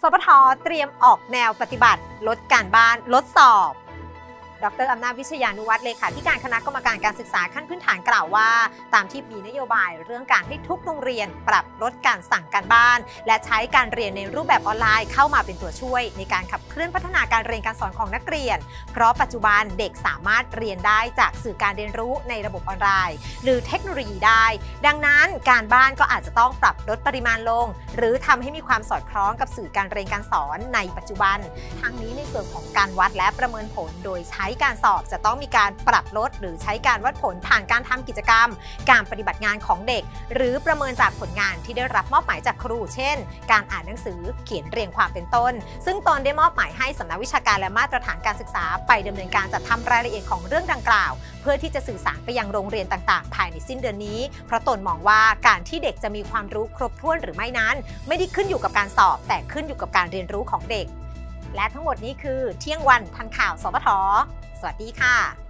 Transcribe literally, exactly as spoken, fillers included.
ปท.เตรียมออกแนวปฏิบัติลดการบ้านลดสอบดร.อำนาจวิชญานุวัฒน์เลขาธิการคณะกรรมการการศึกษาขั้นพื้นฐานกล่าวว่าตามที่มีนโยบายเรื่องการให้ทุกโรงเรียนปรับลดการสั่งการบ้านและใช้การเรียนในรูปแบบออนไลน์เข้ามาเป็นตัวช่วยในการขับเคลื่อนพัฒนาการเรียนการสอนของนักเรียนเพราะปัจจุบันเด็กสามารถเรียนได้จากสื่อการเรียนรู้ในระบบออนไลน์หรือเทคโนโลยีได้ดังนั้นการบ้านก็อาจจะต้องปรับลดปริมาณลงหรือทำให้มีความสอดคล้องกับสื่อการเรียนการสอนในปัจจุบันทั้งนี้ในส่วนของการวัดและประเมินผลโดยใช้การสอบจะต้องมีการปรับลดหรือใช้การวัดผลผ่านการทำกิจกรรมการปฏิบัติงานของเด็กหรือประเมินจากผลงานที่ได้รับมอบหมายจากครูเช่นการอ่านหนังสือเขียนเรียงความเป็นต้นซึ่งตนได้มอบหมายให้สำนักวิชาการและมาตรฐานการศึกษาไปดำเนินการจัดทำรายละเอียดของเรื่องดังกล่าวเพื่อที่จะสื่อสารไปยังโรงเรียนต่างๆภายในสิ้นเดือนนี้เพราะตนมองว่าการที่เด็กจะมีความรู้ครบถ้วนหรือไม่นั้นไม่ได้ขึ้นอยู่กับการสอบแต่ขึ้นอยู่กับการเรียนรู้ของเด็กและทั้งหมดนี้คือเที่ยงวันทันข่าวสปท.สวัสดีค่ะ